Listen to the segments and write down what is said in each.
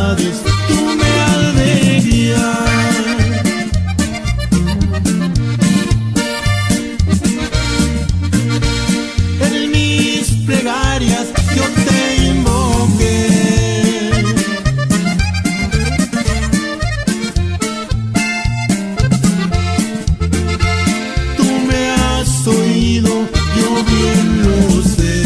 dificultades tú me has de guiar. En mis plegarias yo te invoqué. Tú me has oído, yo bien lo sé.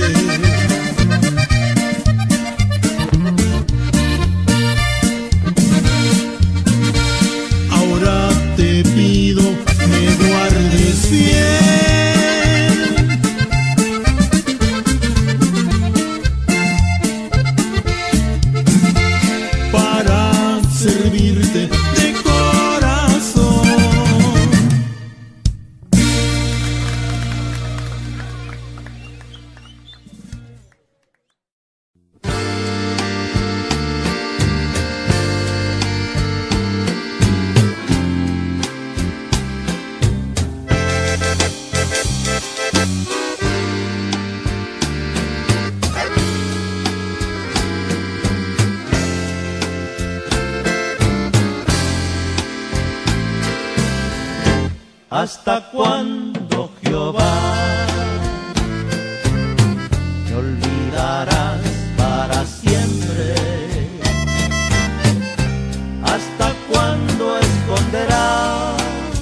Ahora te pido me guardes fiel, para servirte de corazón. ¿Hasta cuándo, Jehová, me olvidarás para siempre? ¿Hasta cuándo esconderás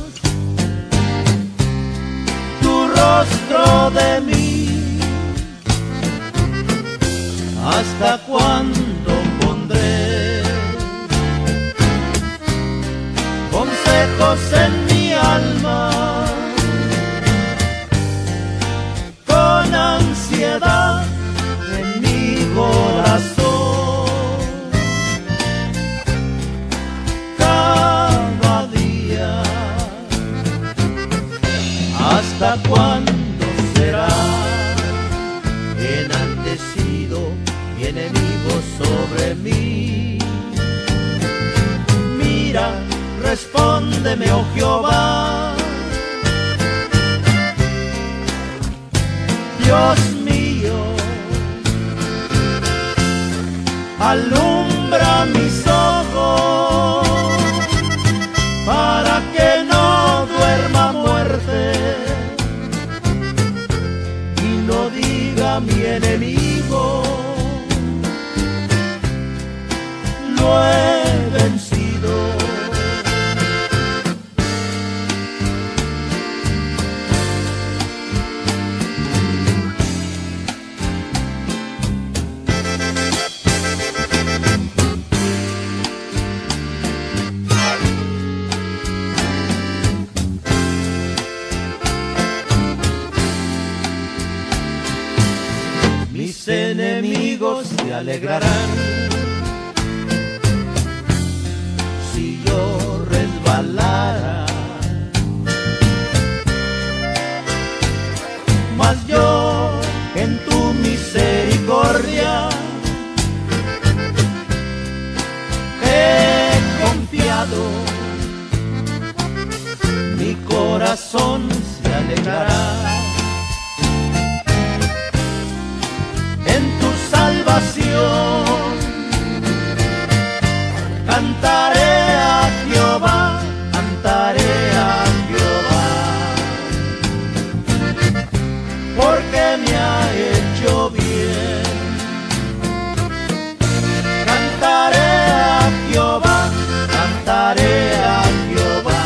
tu rostro de mí? ¿Hasta cuándo pondré consejos en mi alma? Con ansiedad en mi corazón, cada día. ¿Hasta cuándo será enaltecido mi enemigo sobre mí? Mira, respóndeme, oh Jehová. Dios mío, alumbra mis ojos para que no duerma muerte y no diga mi enemigo, lo he vencido. Mis enemigos se alegrarán si yo resbalara, mas yo en tu misericordia he confiado. Mi corazón se alegrará en tu salvación. Cantaré a Jehová, cantaré a Jehová, porque me ha hecho bien. Cantaré a Jehová, cantaré a Jehová,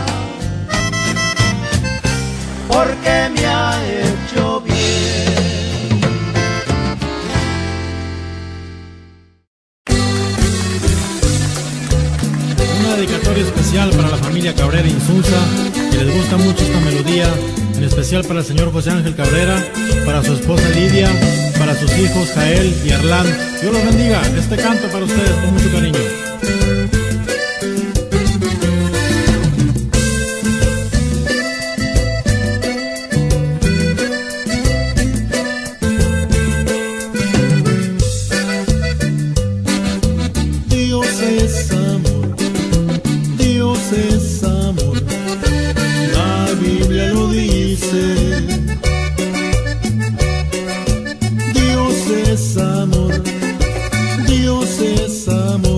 porque me ha hecho bien. Dedicatoria especial para la familia Cabrera Insulza, que les gusta mucho esta melodía, en especial para el señor José Ángel Cabrera, para su esposa Lidia, para sus hijos Jael y Arlán. Dios los bendiga. Este canto para ustedes con mucho cariño. Dios es amor, Dios es amor, la Biblia lo dice. Dios es amor, Dios es amor.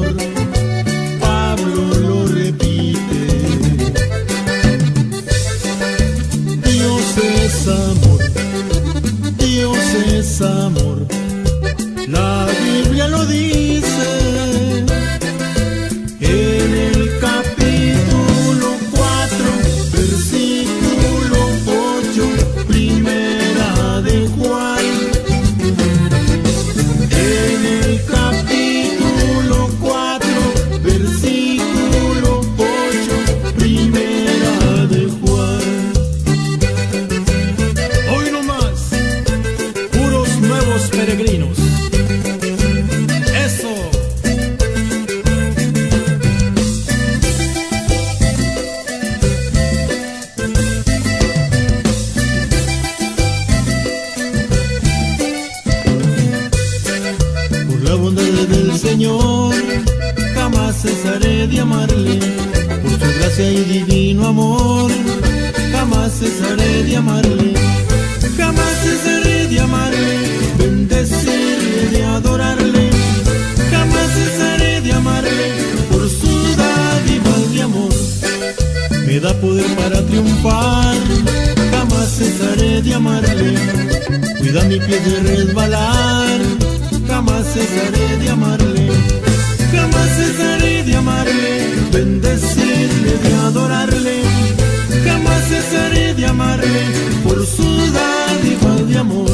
cesaré de amarle, por su gracia y divino amor. Jamás cesaré de amarle, jamás cesaré de amarle, bendecirle, de adorarle. Jamás cesaré de amarle, por su dádiva de amor. Me da poder para triunfar, jamás cesaré de amarle. Cuida mi pie de resbalar, jamás cesaré de amarle. Jamás cesaré de amarle, bendecirle, de adorarle. Jamás cesaré de amarle, por su dádiva de amor.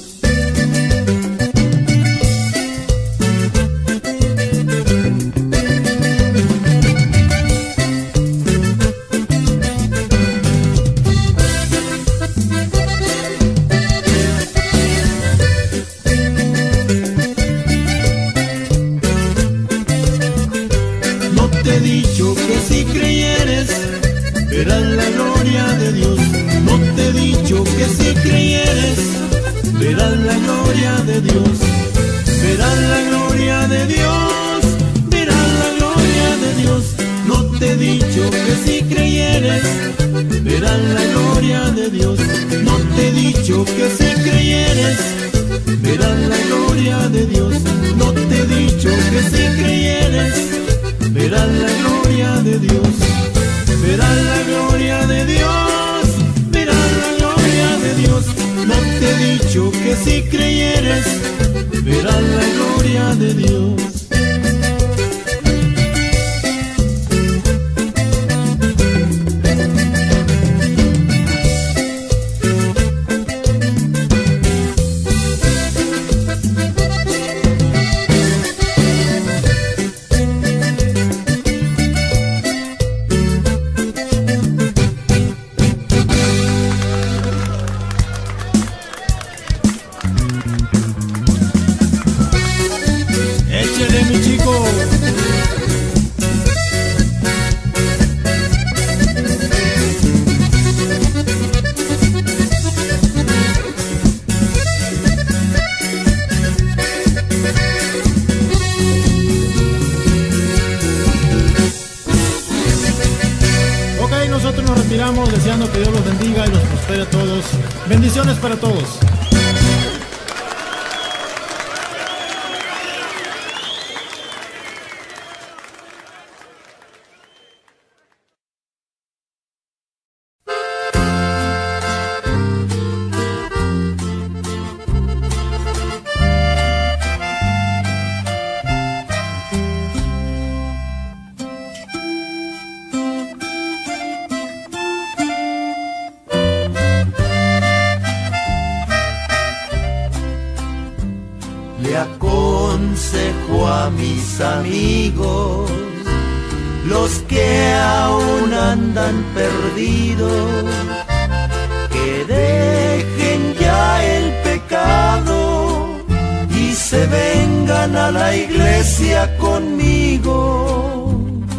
Te he dicho que si creyeres, verás la gloria de Dios. No te he dicho que si creyeres, verás la gloria de Dios. Verás la gloria de Dios, verás la gloria de Dios. No te he dicho que si creyeres, verás la gloria de Dios. No te he dicho que si creyeres, verás la gloria de Dios. No te he dicho que si creyeres, verás la gloria de Dios, verás la gloria de Dios, verás la gloria de Dios. No te he dicho que si creyeres, verás la gloria de Dios. Échale, mi chico. Ok, nosotros nos retiramos deseando que Dios los bendiga y los prospere a todos. Bendiciones para todos. Le aconsejo a mis amigos, los que aún andan perdidos, que dejen ya el pecado y se vengan a la iglesia conmigo.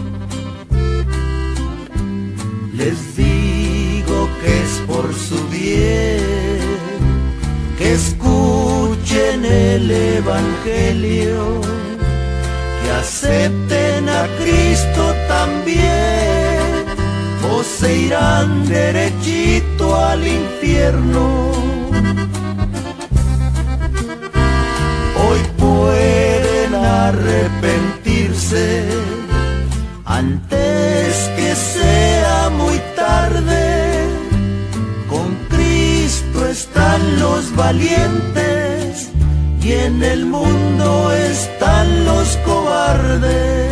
Les digo que es por su bien, que escuchen el Evangelio, que acepten a Cristo también, o se irán derechito al infierno. Hoy pueden arrepentirse antes que sea muy tarde. Con Cristo están los valientes y en el mundo están los cobardes.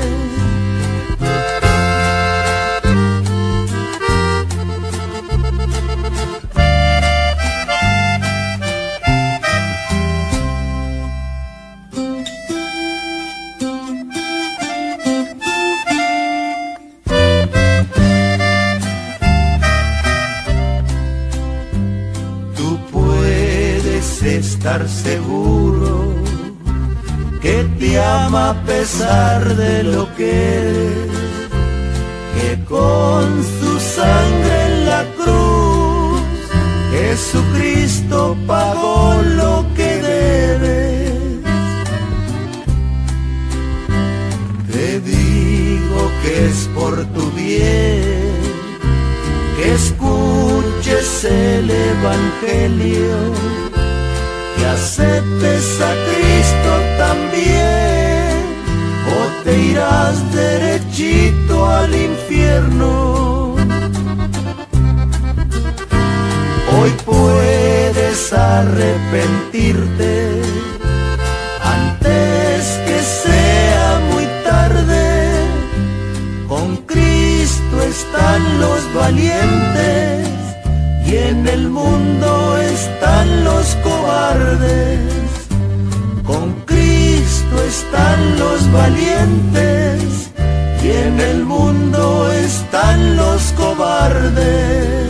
Estar seguro que te ama a pesar de lo que eres, que con su sangre en la cruz Jesucristo pagó lo que debes. Te digo que es por tu bien que escuches el Evangelio, que aceptes a Cristo también, o te irás derechito al infierno. Hoy puedes arrepentirte antes que sea muy tarde. Con Cristo están los valientes y en el mundo están los cobardes. Con Cristo están los valientes y en el mundo están los cobardes.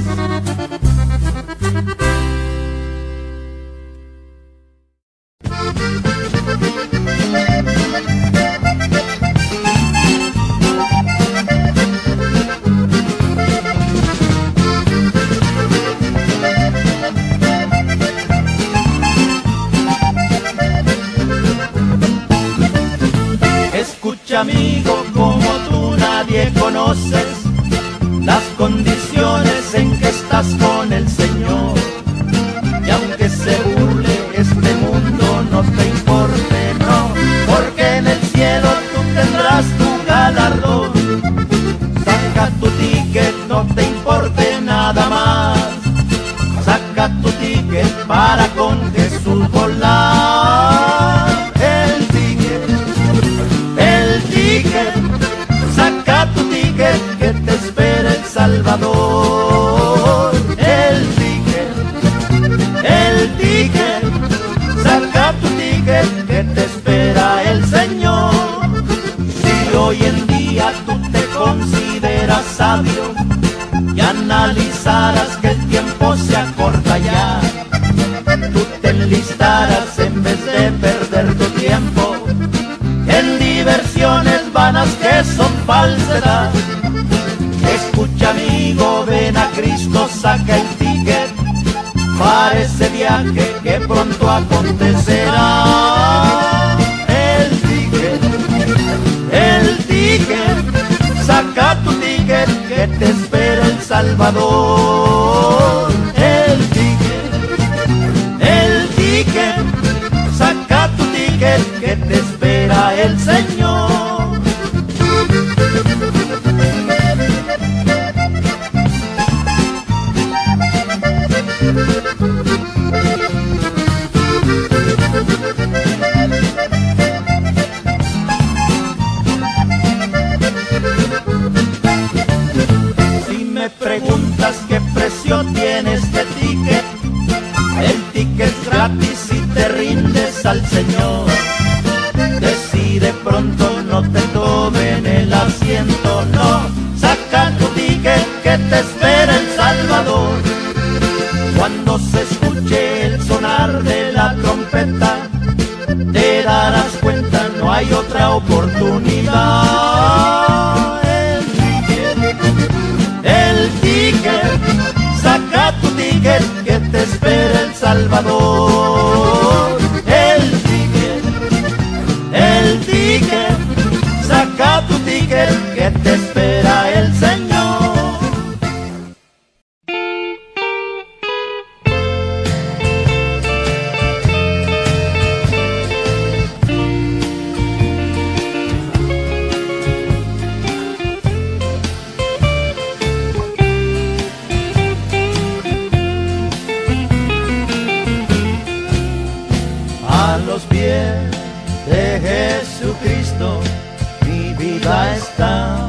Amigo, como tú nadie conoces las condiciones en que estás con el Señor, y aunque se burle este mundo no te importe, no, porque en el cielo tú tendrás tu galardón. Saca tu ticket, no te importe nada más, saca tu ticket para con Jesús volar. Saca tu ticket que te espera el Salvador. El ticket, saca tu ticket que te espera el Señor. Si hoy en día tú te consideras sabio y analizaras que el tiempo se acorta ya, tú te enlistarás en vez de perder tu tiempo en diversiones vanas que son falsedad. Escucha amigo, ven a Cristo, saca el ticket para ese viaje que pronto acontecerá. El ticket, saca tu ticket que te espera el Salvador. El ticket, saca tu ticket que te espera el Señor. Si me preguntas qué precio tiene este ticket, el ticket es gratis si te rindes al Señor. Decide pronto, no te tomen el asiento, no. Saca tu ticket que te espera el Salvador. Cuando se escuche el sonar de la trompeta, te darás cuenta, no hay otra oportunidad. El ticket, saca tu ticket que te espera el Salvador. El ticket, saca tu ticket que te espera el Señor. A los pies de Jesucristo mi vida está,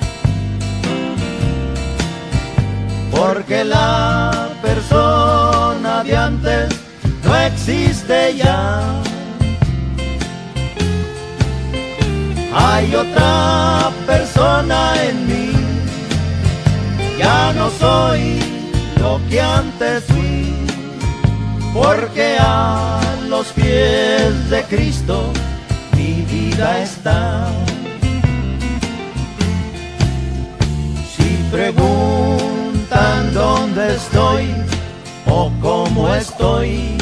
porque la persona de antes no existe ya. Hay otra persona en mí, ya no soy lo que antes fui, porque a los pies de Cristo mi vida está. Si preguntan dónde estoy o cómo estoy,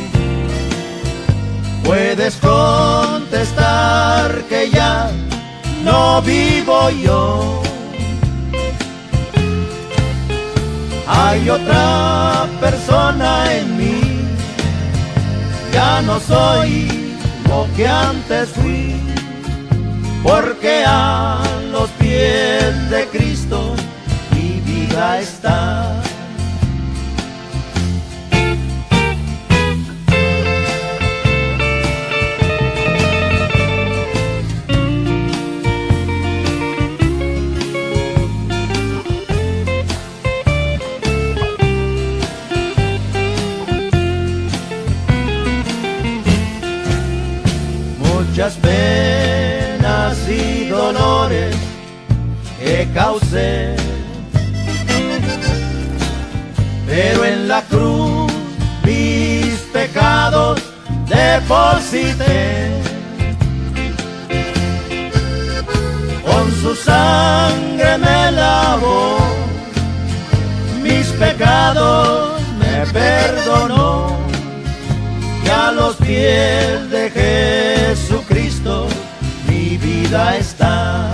puedes contestar que ya no vivo yo, hay otra persona en mí. Ya no soy lo que antes fui, porque a los pies de Cristo mi vida está. Muchas penas y dolores que causé, pero en la cruz mis pecados deposité. Con su sangre me lavó, mis pecados me perdonó, y a los pies de Jesucristo mi vida está.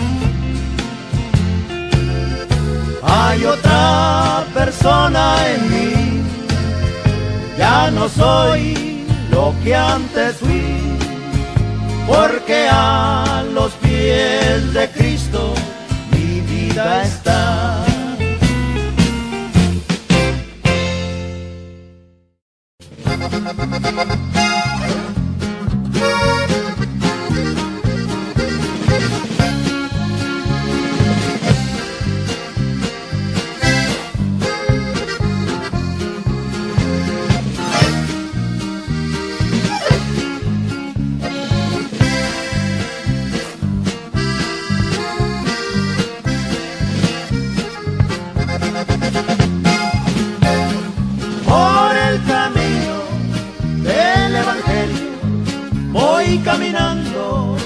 Hay otra persona en mí, ya no soy lo que antes fui, porque a los pies de Cristo mi vida está. Caminando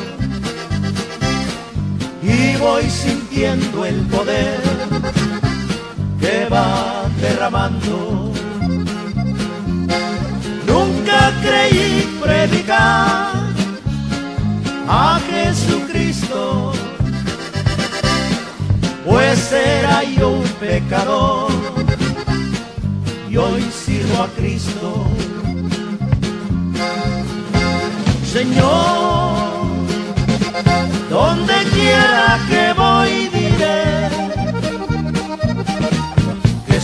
y voy sintiendo el poder que va derramando. Nunca creí predicar a Jesucristo, pues era yo un pecador y hoy sirvo a Cristo. Señor, donde quiera que voy diré que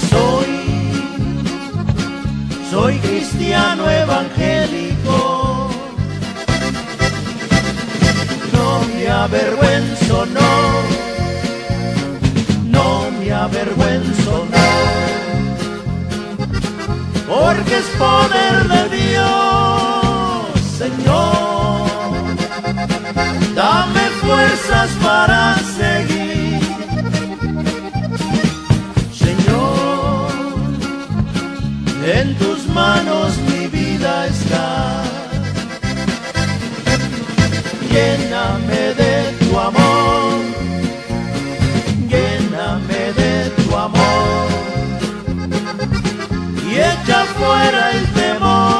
soy cristiano evangélico. No me avergüenzo, no me avergüenzo, porque es poder de Dios. Señor, dame fuerzas para seguir. Señor, en tus manos mi vida está. Lléname de tu amor, lléname de tu amor y echa fuera el temor.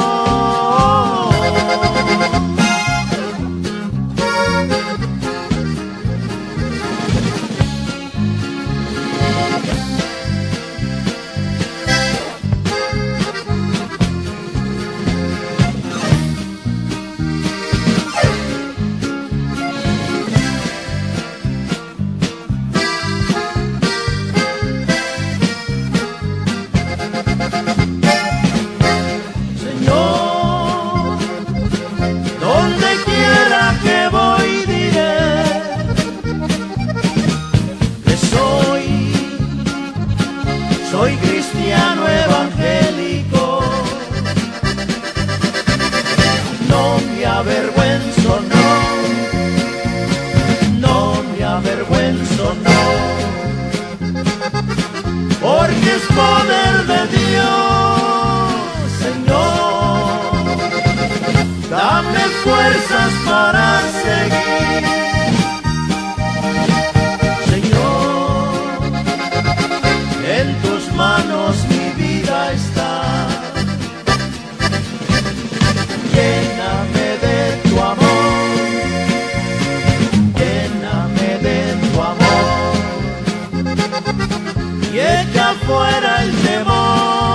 Soy cristiano evangélico, no me avergüenzo, no me avergüenzo, porque es poder de Dios. Señor, dame fuerzas para seguir. Señor, en tus manos mi vida está. Lléname de tu amor, lléname fuera el temor.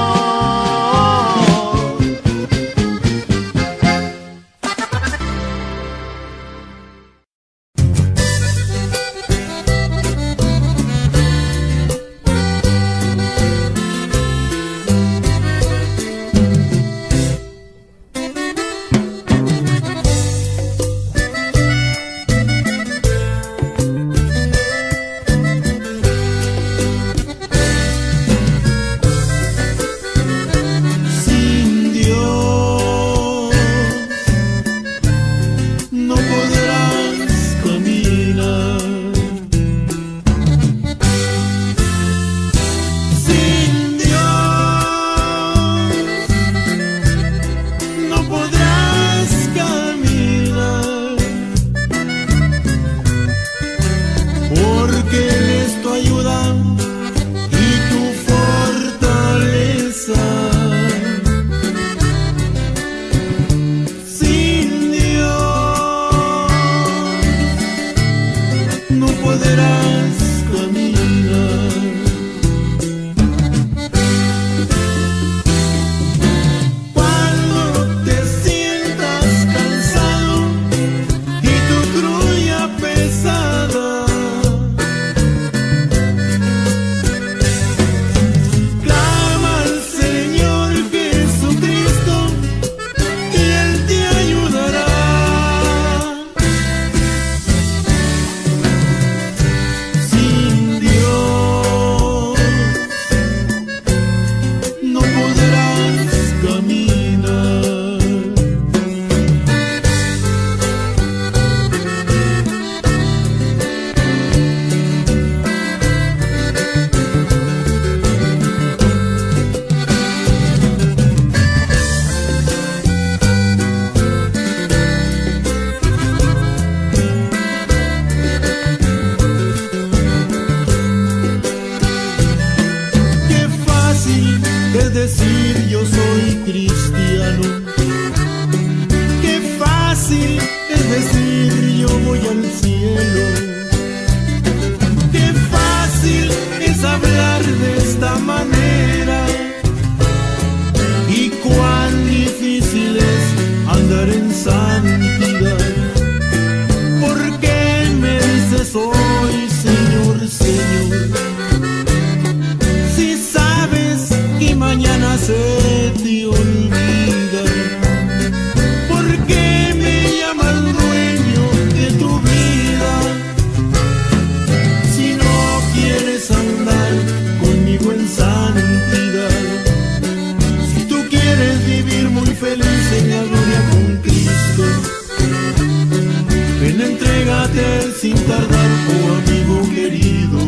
Sin tardar, oh amigo querido,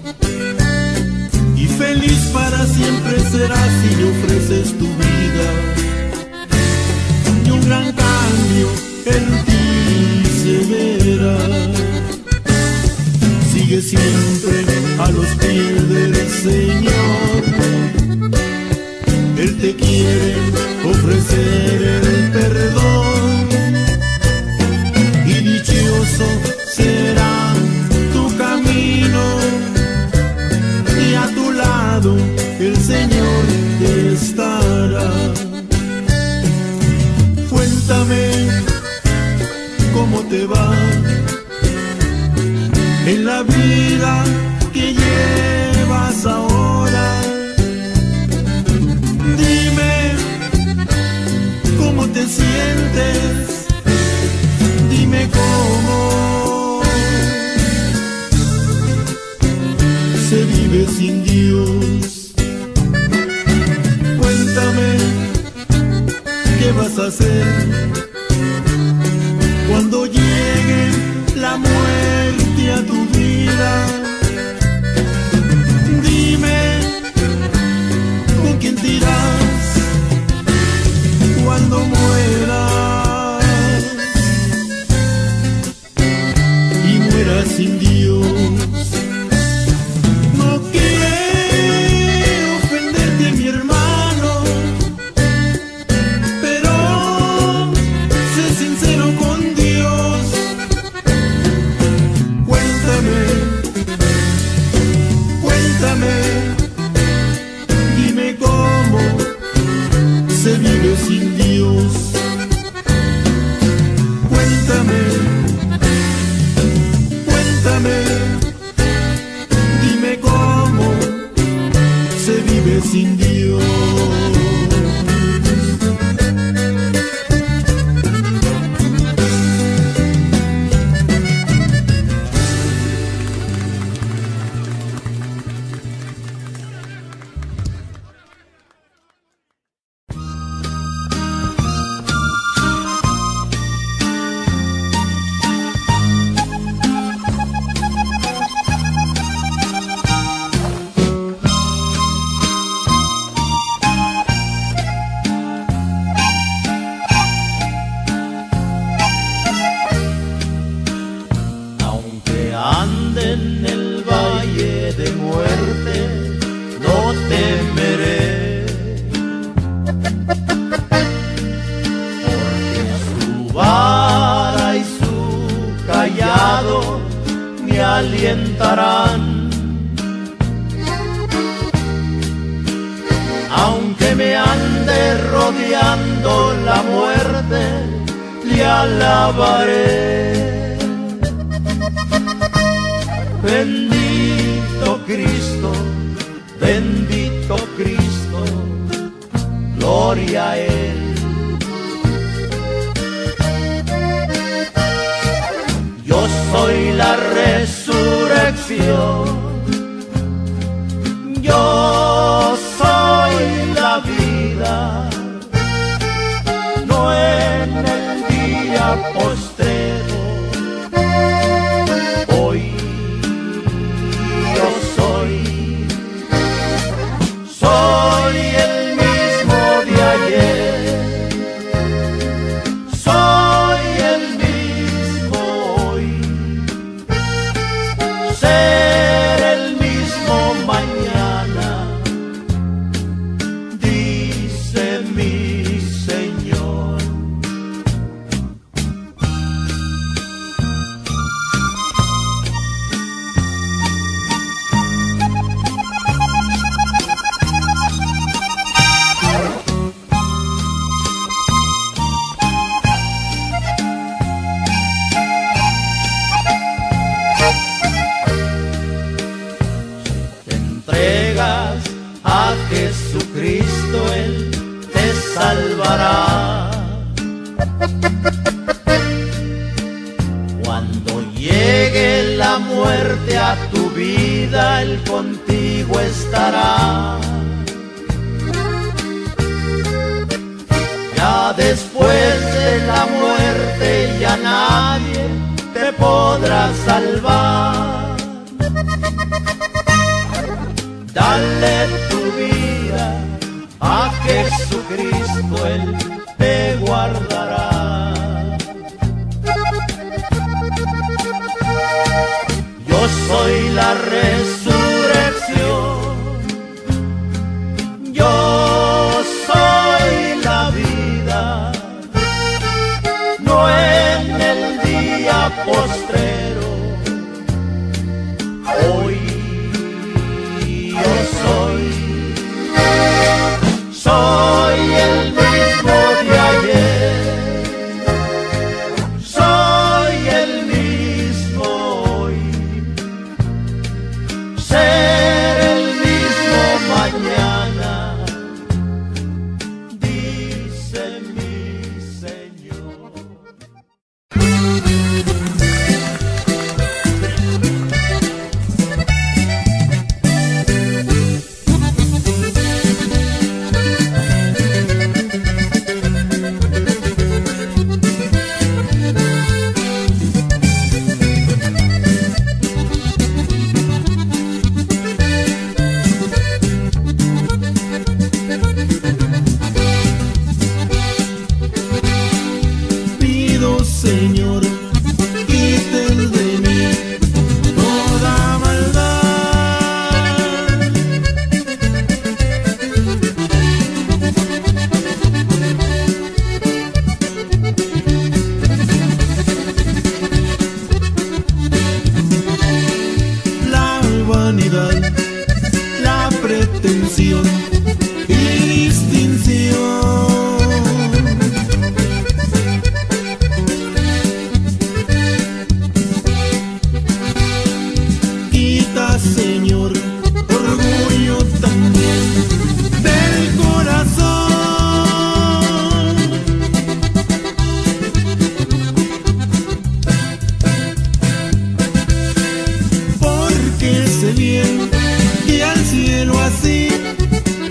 y feliz para siempre serás si le ofreces tu vida, y un gran cambio en ti se verá. Sigue siempre a los pies del Señor, Él te quiere ofrecer el perdón, y dichoso será tu camino, y a tu lado el Señor estará. Cuéntame cómo te va en la vida que llevas ahora. Dime cómo te sientes, dime cómo se vive sin Dios. Cuéntame qué vas a hacer cuando llegue la muerte a tu vida. Dime con quién te irás cuando mueras y mueras sin Dios. No quiero ofenderte, mi hermano, pero sé sincero con Dios. Cuéntame alientarán. Aunque me ande rodeando la muerte, le alabaré. Bendito Cristo, bendito Cristo, gloria a Él. Yo soy la resurrección, yo soy la vida, no en el día postrero. Hoy yo soy el mismo de ayer, soy el mismo hoy, ser el mismo mañana, dice mi Señor. A Jesucristo Él te salvará. Cuando llegue la muerte a tu vida, Él contigo estará. Ya después de la muerte ya nadie te podrá salvar. Dale tu vida a Jesucristo, Él te guardará. Yo soy la resurrección, yo soy la vida, no en el día postrero. Hoy yo soy el mismo de ayer, soy el mismo hoy, ser el mismo mañana, dice mi Señor. Señor, quiten de mí toda maldad. La vanidad, la pretensión y distinción. Señor, orgullo también del corazón, porque sé bien que al cielo así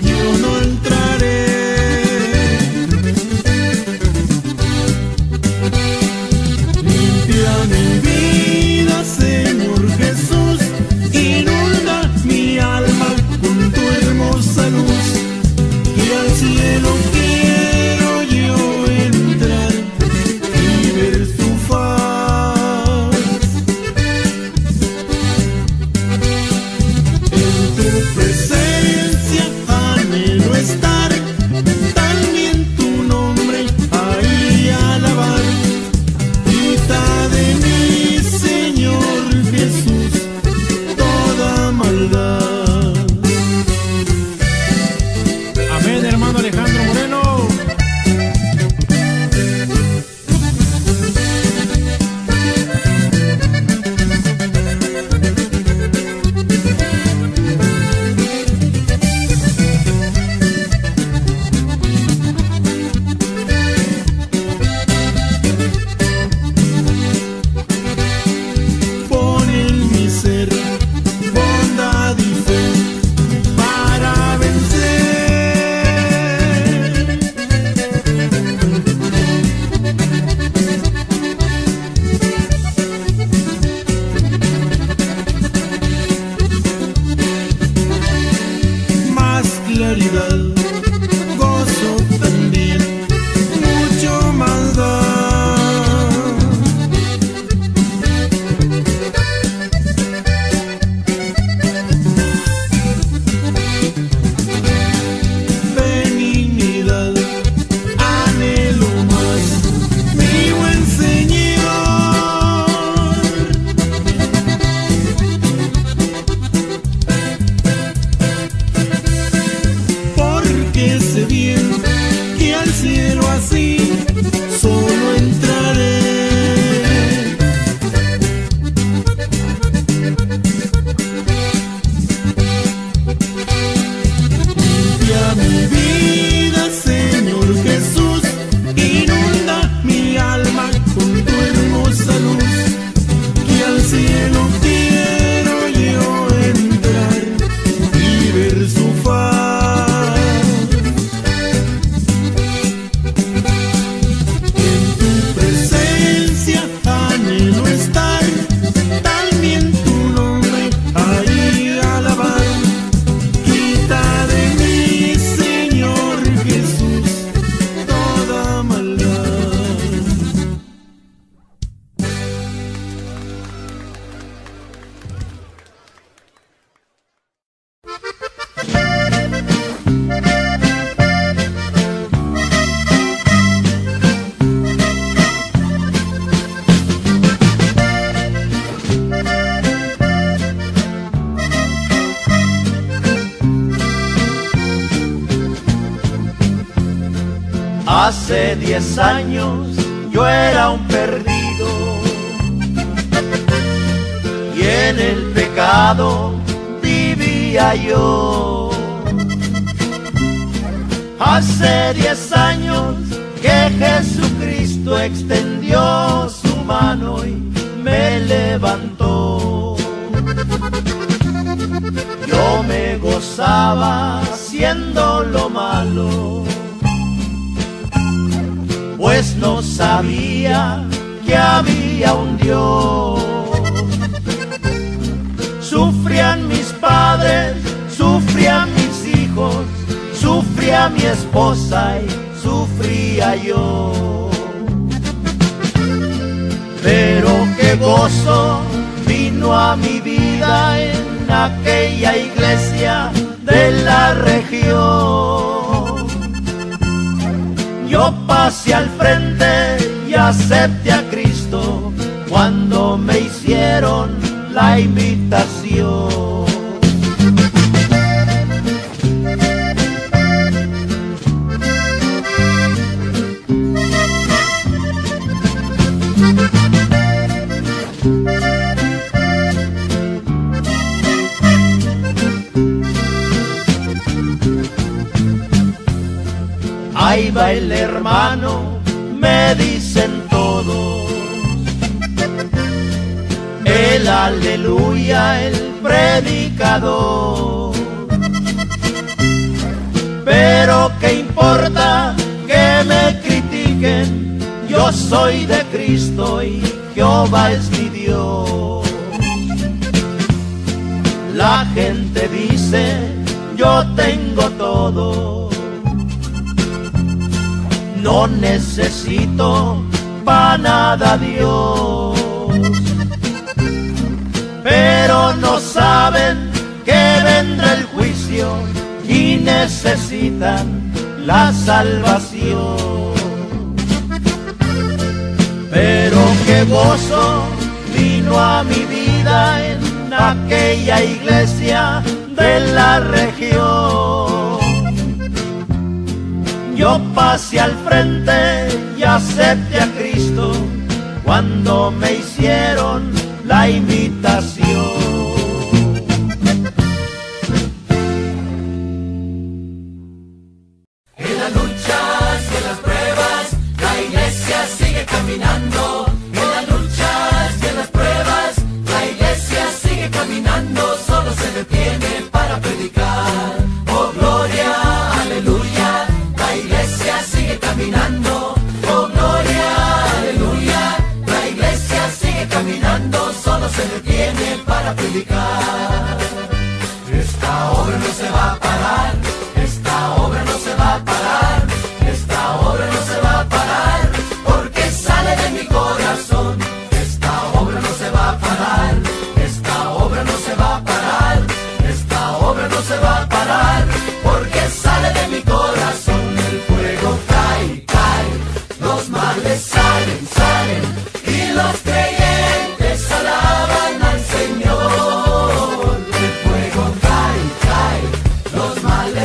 Hace 10 años yo era un perdido y en el pecado vivía yo. Hace 10 años que Jesucristo extendió su mano y me levantó. Yo me gozaba haciendo lo malo, pues no sabía que había un Dios. Sufrían mis padres, sufrían mis hijos, sufría mi esposa y sufría yo. Pero qué gozo vino a mi vida en aquella iglesia de la región. Yo pasé al frente y acepté a Cristo cuando me hicieron la invitación. Ahí va el hermano, me dicen todos. El aleluya, el predicador. Pero qué importa que me critiquen, yo soy de Cristo y Jehová es mi Dios. La gente dice, yo tengo todo, no necesito pa' nada a Dios. Pero no saben que vendrá el juicio y necesitan la salvación. Pero qué gozo vino a mi vida en aquella iglesia de la región. Yo pasé al frente y acepté a Cristo cuando me hicieron la invitación. En las luchas y en las pruebas, la iglesia sigue caminando. En las luchas y en las pruebas, la iglesia sigue caminando. Solo se detiene para predicar. Oh gloria, aleluya, la iglesia sigue caminando. Oh gloria, aleluya, la iglesia sigue caminando. Solo se detiene para predicar. Esta obra no se va a parar. Esta obra no se va a parar. Esta obra no se va a parar, porque sale de mi corazón. Esta obra no se va a parar. Esta obra no se va a parar. Esta obra no se va a parar, porque sale de mi corazón. El fuego cae, cae, los males salen, salen, y los creyentes alaban al Señor. El fuego cae, cae, los males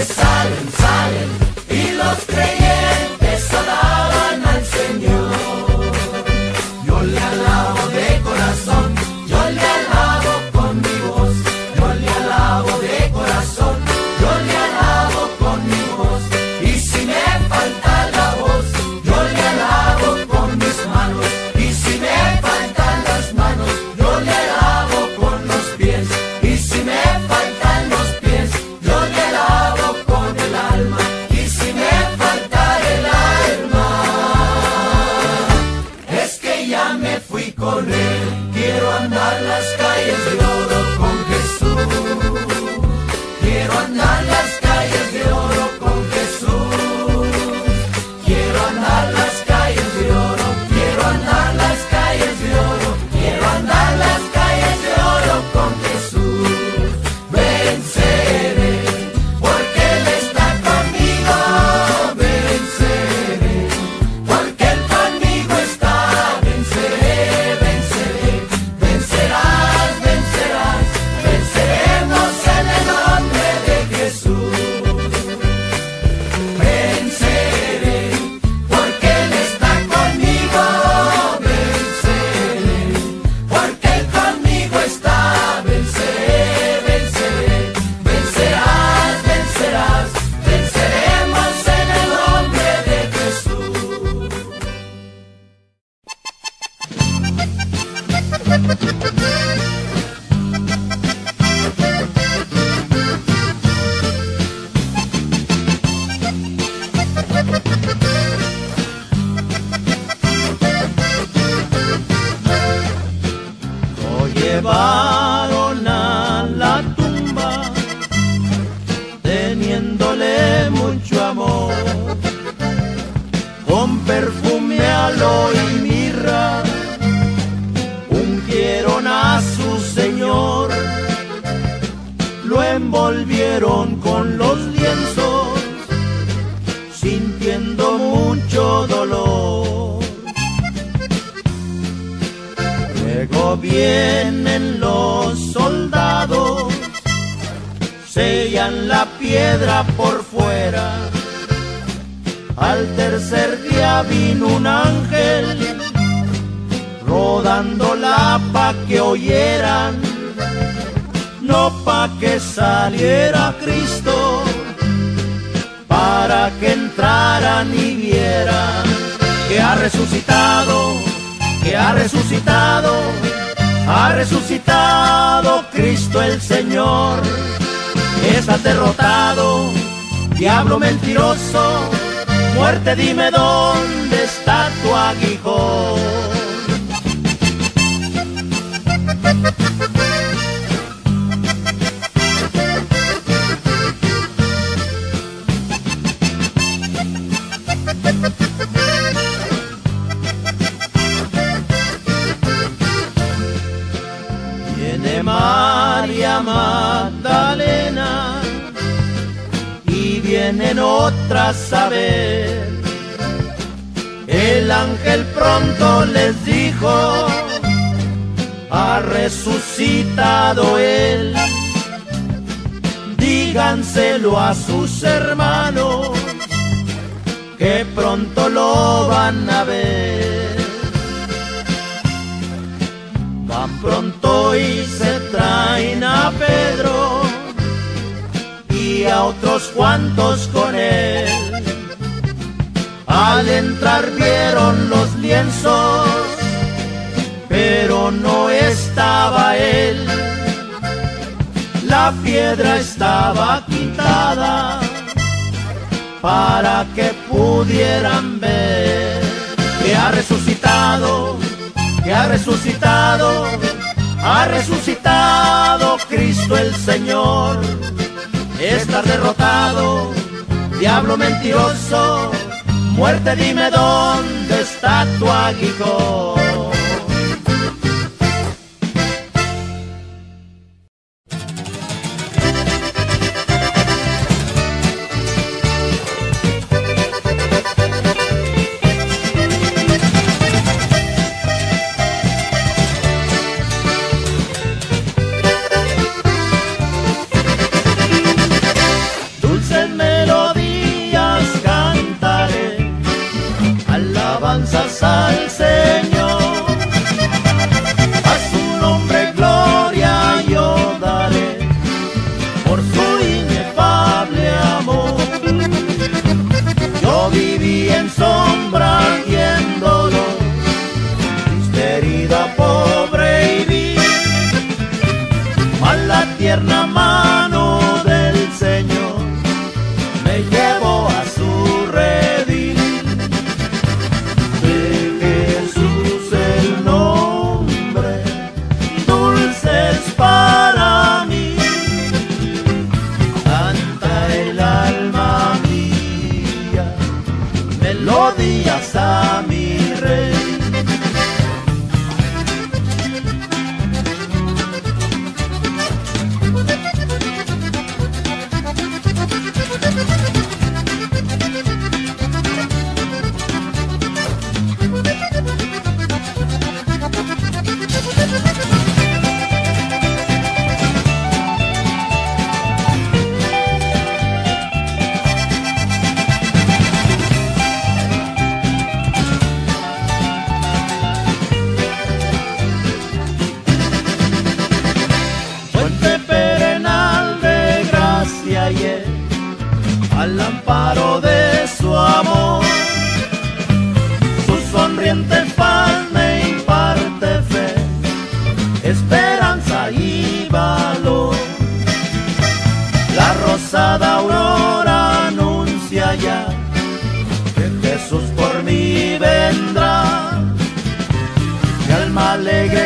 Lo llevaron a la tumba, teniéndole mucho amor, con perfume, aloe y mirra, ungieron a su Señor, lo envolvieron con los lienzos, sintiendo mucho dolor. Luego vienen los soldados, sellan la piedra por fuera. Al tercer día vino un ángel, rodándola pa' que oyeran, no pa' que saliera Cristo, para que entraran y vieran que ha resucitado, que ha resucitado, ha resucitado Cristo el Señor. Estás derrotado, diablo mentiroso, muerte, dime dónde está tu aguijón. Viene María Magdalena y vienen otras a ver. El ángel pronto les dijo, ha resucitado él. Díganselo a sus hermanos, que pronto lo van a ver. Van pronto y se traen a Pedro y a otros cuantos con él. Al entrar vieron los lienzos, pero no estaba él. La piedra estaba quitada para que pudieran ver que ha resucitado, que ha resucitado, ha resucitado Cristo el Señor. Estás derrotado, diablo mentiroso, muerte, dime dónde está tu aguijón. Dulces melodías cantaré, alabanzas al Señor.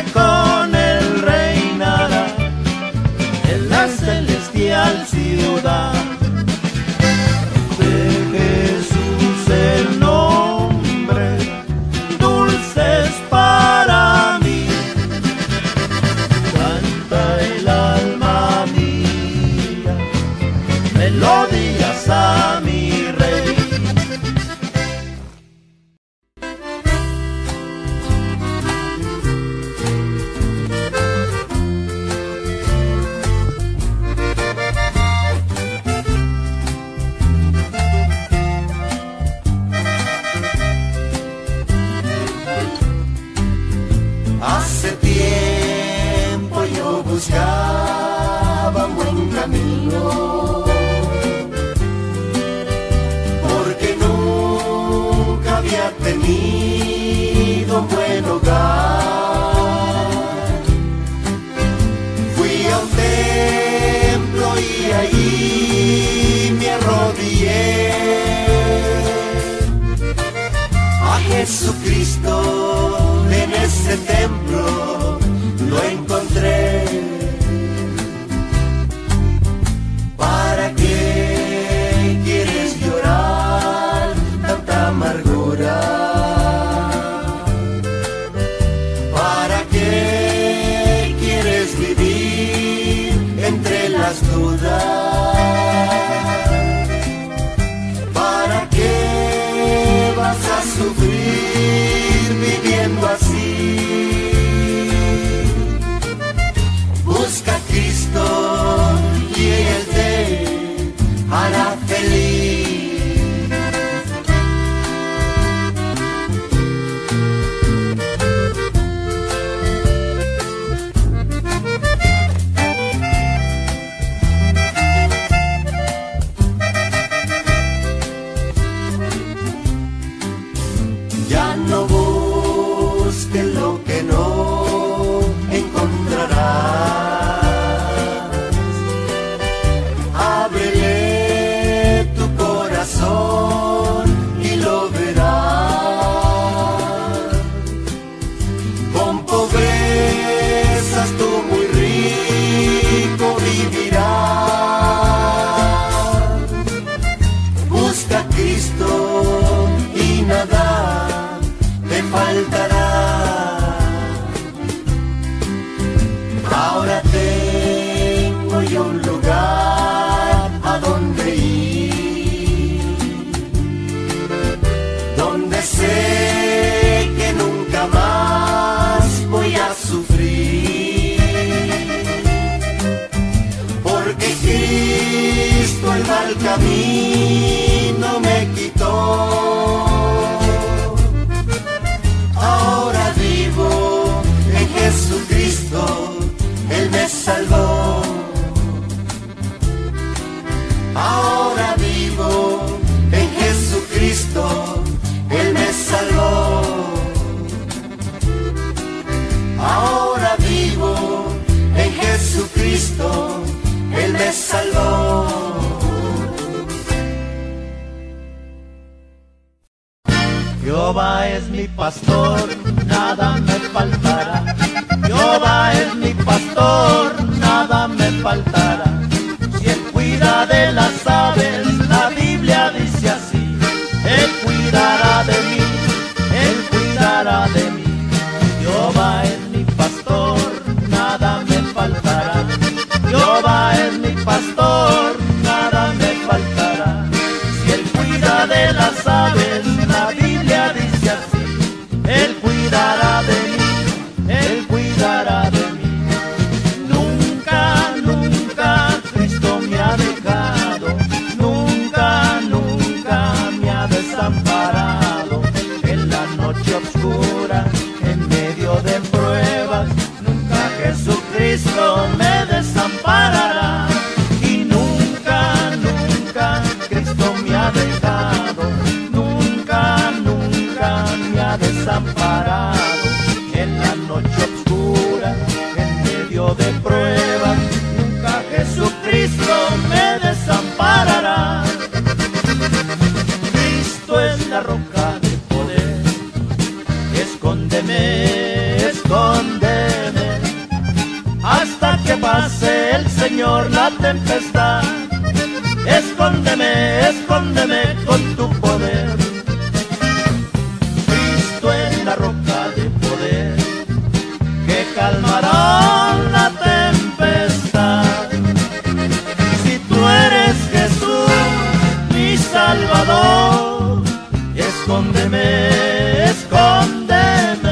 con él reinará en la celestial ciudad. De Jesús el nombre, dulce es para mí, canta el alma mía, melodías a mi rey. Hace tiempo yo buscaba un buen camino, porque nunca había tenido un buen hogar. Fui a un templo y allí me arrodillé a Jesucristo. En ese templo lo encontré. ¿Para qué quieres llorar tanta amargura? ¿Para qué quieres vivir entre las dudas? ¿Para qué vas a sufrir viviendo así? Busca a Cristo y Él te hará feliz. Ya no busques lo que no encontrarás. Ábrele tu corazón y lo verás. Con pobrezas tú muy rico vivirás. Busca a Cristo y nada te faltará. Ahora tengo yo un lugar a donde ir, donde sé que nunca más voy a sufrir, porque Cristo el mal camino me quitó. Ahora vivo en Jesucristo, Él me salvó. Ahora vivo en Jesucristo, Él me salvó. Ahora vivo en Jesucristo, Él me salvó. Jehová es mi pastor, nada me faltará. Jehová es mi pastor, nada me faltará. Si Él cuida de las aves, la Biblia dice así: Él cuidará de mí, Él cuidará de mí. Jehová es mi pastor, nada me faltará. Jehová es mi pastor, nada me faltará. Si Él cuida de las aves, la Biblia dice así: Él cuidará de mí, Él cuidará de mí. Nunca, nunca Cristo me ha dejado, nunca, nunca me ha desamparado. En la noche oscura, en medio de pruebas, nunca Jesucristo me desamparará. Y nunca, nunca Cristo me ha dejado, nunca, nunca me ha desamparado. En la noche oscura, en medio de pruebas, nunca Jesucristo me desamparará. Cristo es la roca de poder, escóndeme, escóndeme. tempestad. Escóndeme, escóndeme con tu poder. Cristo es la roca de poder que calmará la tempestad. Si tú eres Jesús, mi Salvador, escóndeme, escóndeme.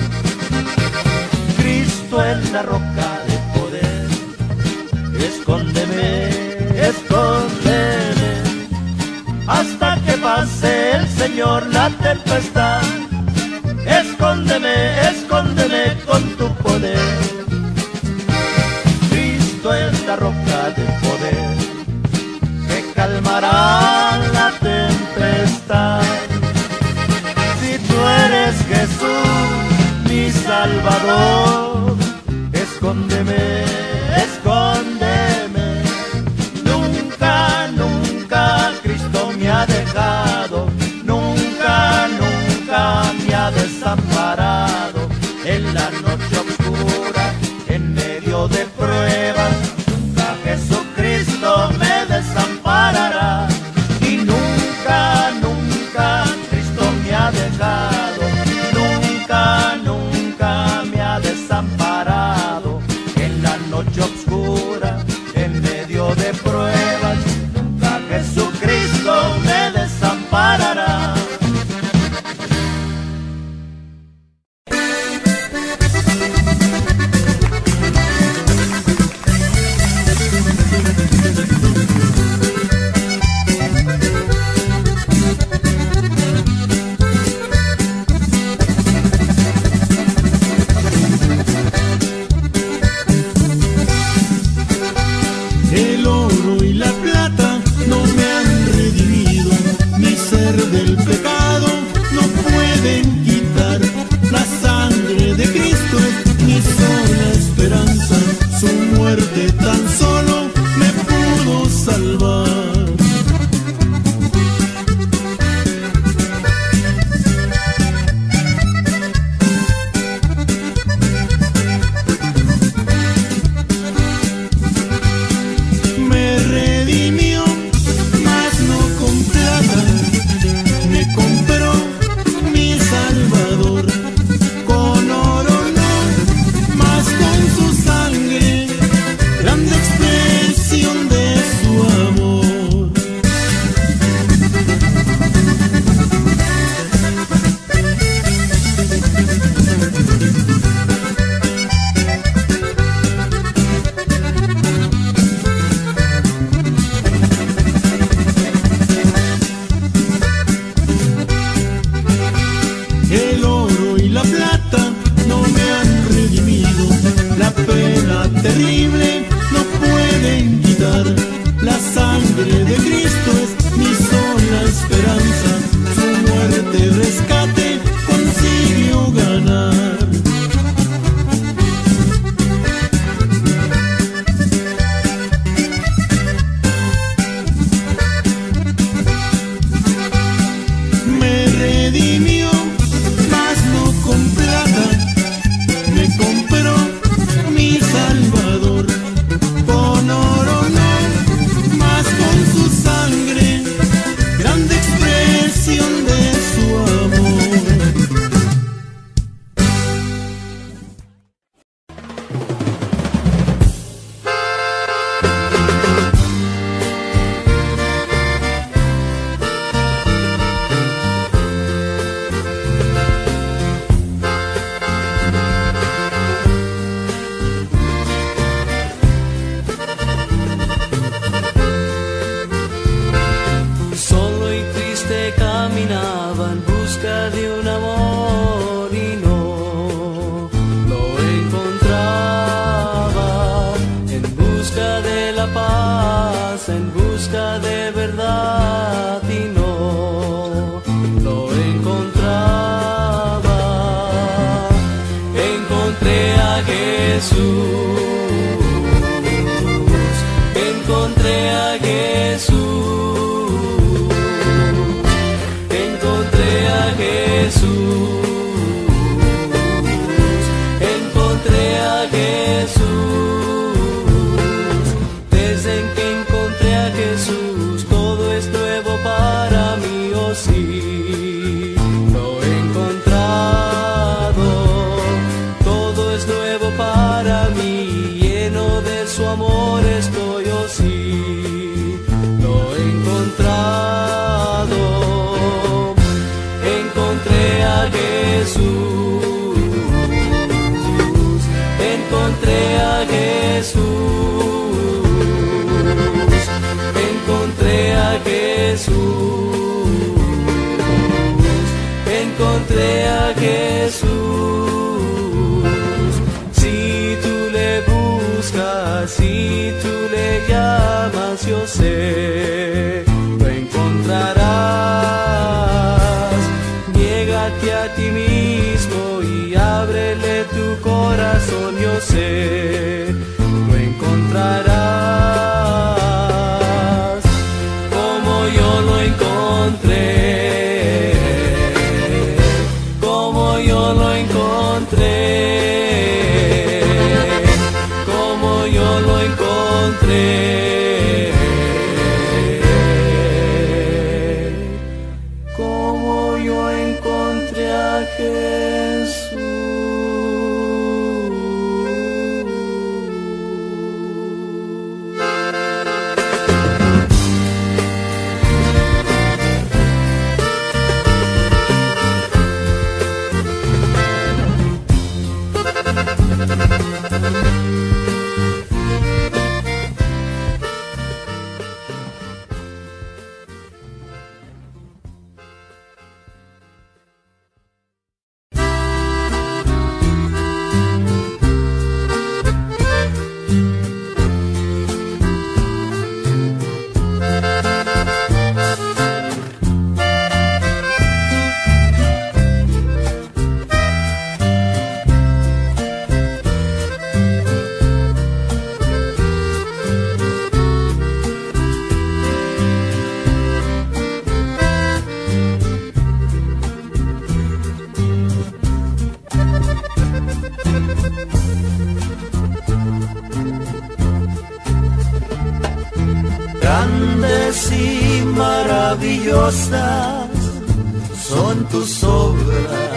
Cristo es la roca de poder, escóndeme, escóndeme, hasta que pase el Señor la tempestad. Escóndeme, escóndeme con tu poder. Cristo es la roca de poder que calmará la tempestad. Si tú eres Jesús, mi Salvador, escóndeme, escóndeme. Nunca, nunca Cristo me ha dejado, nunca, nunca me ha desamparado. En la noche oscura, en medio de pruebas, nunca Jesucristo me desamparará. Y nunca, nunca Cristo me ha dejado, nunca, nunca me ha desamparado. En la noche oscura, en medio de pruebas, nunca Jesucristo me desamparará. El oro y la plata no me han redimido, mi ser del pecado no pueden quitar. La sangre de Cristo es mi sola esperanza, su muerte tan solo me pudo salvar. Me redimió, mas no con plata, me compró mi Salvador. Con oro no, mas con su sangre, grande expresión de su amor. El oro y la plata no me han redimido, la pena terrible no pueden quitar. La sangre de Cristo es mi sola esperanza, su muerte rescate consiguió ganar. Me redimió, mas no con plata, me compró mi Salvador. Con oro no, mas con su sangre, grande expresión de su amor. Solo y triste caminaba en busca de un amor y no lo encontraba. En busca de la paz, en busca de verdad y no lo encontraba. Encontré a Jesús, encontré a Jesús. Encontré a Jesús, encontré a Jesús. Desde para mí, lleno de su amor estoy, oh sí, lo he encontrado. Encontré a Jesús, encontré a Jesús, encontré a Jesús, encontré a Jesús. Si tú le buscas, si tú le llamas, yo sé, lo encontrarás. Niégate a ti mismo y ábrele tu corazón, yo sé, lo encontrarás. Como yo lo encontré, como yo lo encontré, como yo lo encontré, como yo encontré a Jesús. Grandes y maravillosas son tus obras,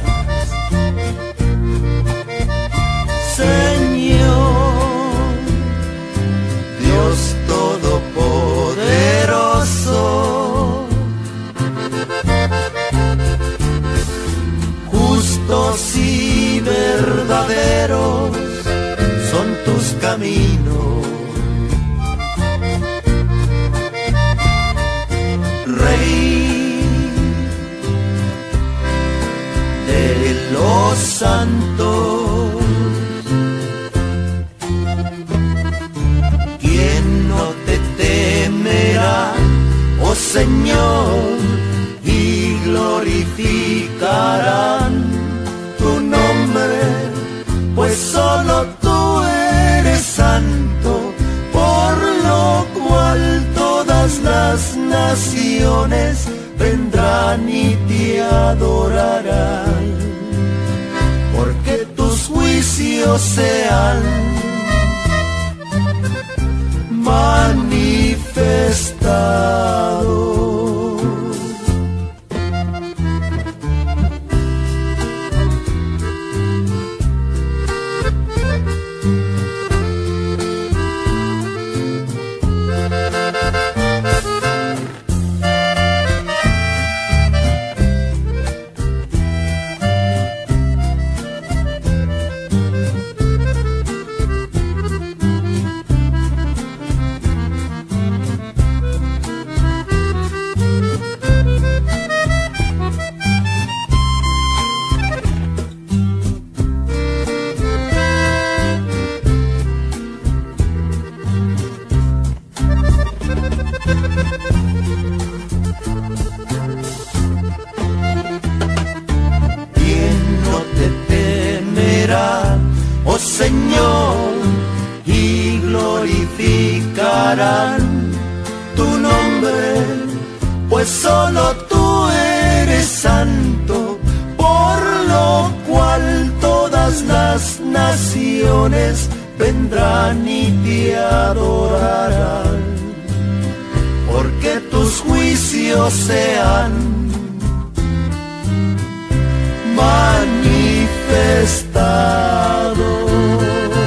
Señor, Dios Todopoderoso. Justos y verdaderos son tus caminos, Rey de los santos. ¿Quién no te temerá, oh Señor, y glorificarán tu nombre? Pues solo tú eres santo, por lo cual todas las naciones vendrán y te adorarán, porque tus juicios se han manifestado. Oh Señor, y glorificarán tu nombre, pues solo tú eres santo, por lo cual todas las naciones vendrán y te adorarán, porque tus juicios se han manifestado.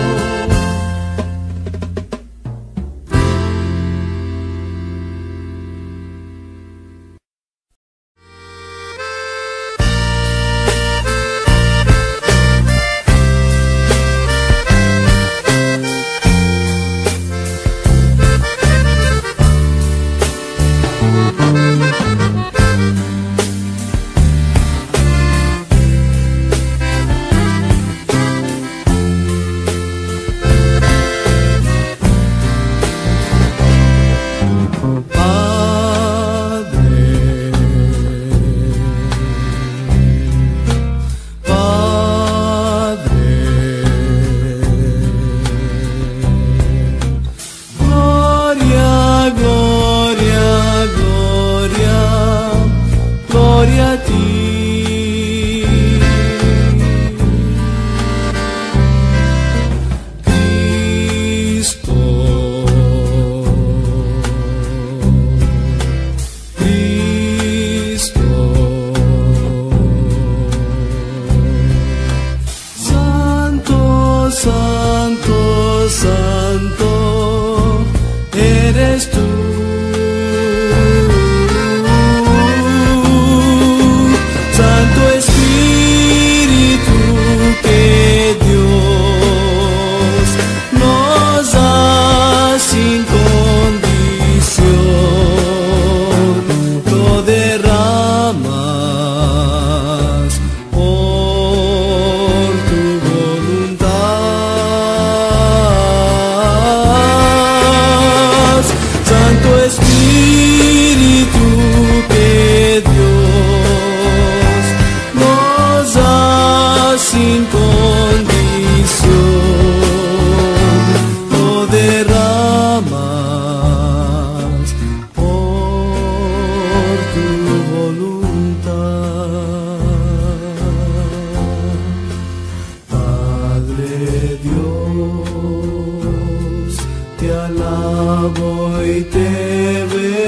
alabo y te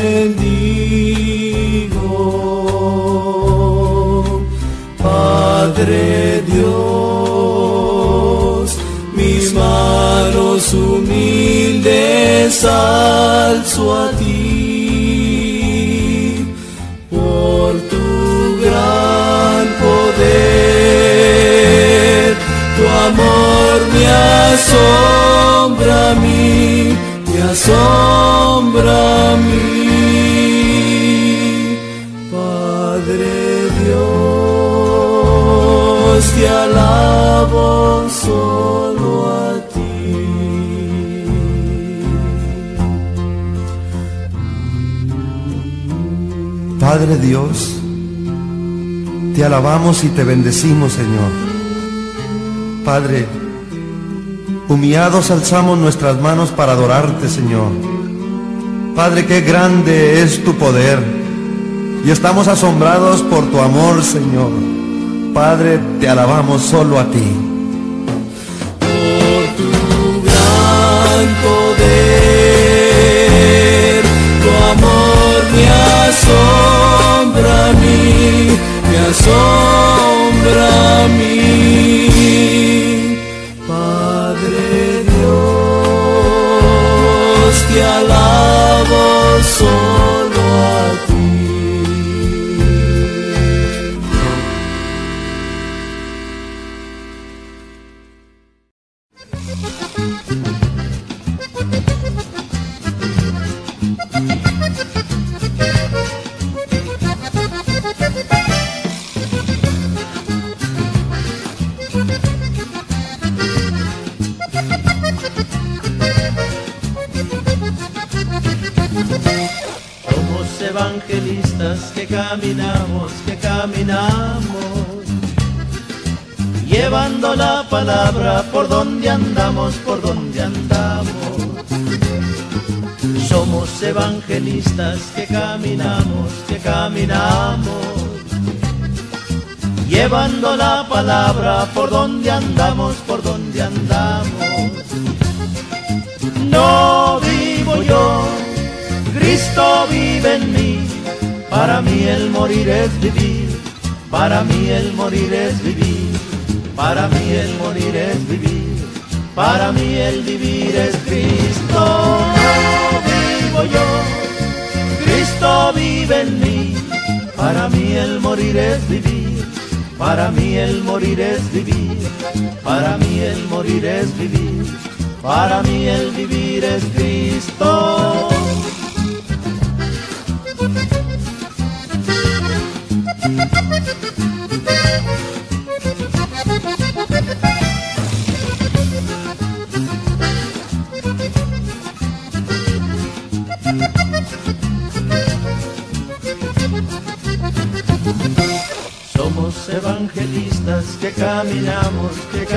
bendigo, Padre Dios. Mis manos humildes alzo a ti, por tu gran poder. Tu amor me asombra a mí, me asombra a mí. Padre Dios, te alabo solo a ti. Padre Dios, te alabamos y te bendecimos, Señor. Padre, humillados alzamos nuestras manos para adorarte, Señor. Padre, qué grande es tu poder, y estamos asombrados por tu amor, Señor. Padre, te alabamos solo a ti. Por tu gran poder, tu amor me asombra a mí, me asombra a mí. Te alabo solo a ti. Evangelistas que caminamos, llevando la palabra por donde andamos, por donde andamos. Somos evangelistas que caminamos, llevando la palabra por donde andamos, por donde andamos. No vivo yo, Cristo vive en mí. Para mí el morir es vivir, para mí el morir es vivir, para mí el morir es vivir, para mí el vivir es Cristo. No vivo yo, Cristo vive en mí. Para mí el morir es vivir, para mí el morir es vivir, para mí el morir es vivir, para mí el vivir es Cristo. Somos evangelistas que caminamos,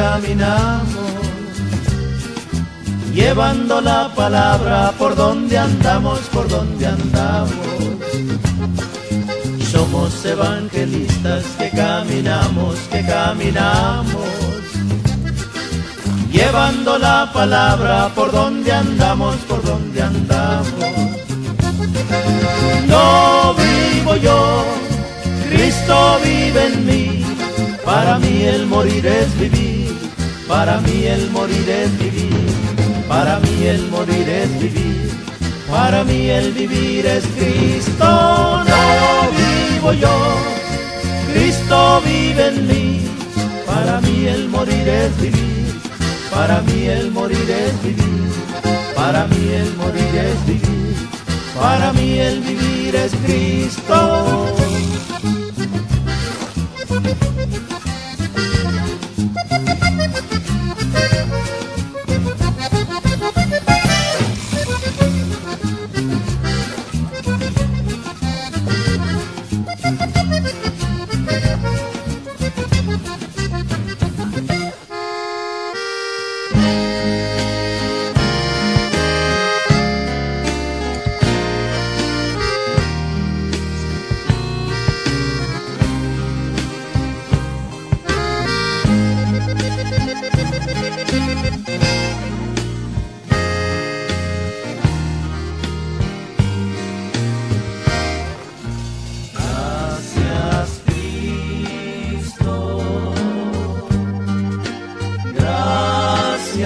llevando la palabra por donde andamos, por donde andamos. Somos evangelistas que caminamos, llevando la palabra por donde andamos, por donde andamos. No vivo yo, Cristo vive en mí. Para mí el morir es vivir, para mí el morir es vivir, para mí el morir es vivir, para mí el vivir es Cristo. No vivo yo, Cristo vive en mí. Para mí el morir es vivir, para mí el morir es vivir, para mí el morir es vivir, para mí el vivir es Cristo.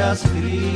seas Cristo.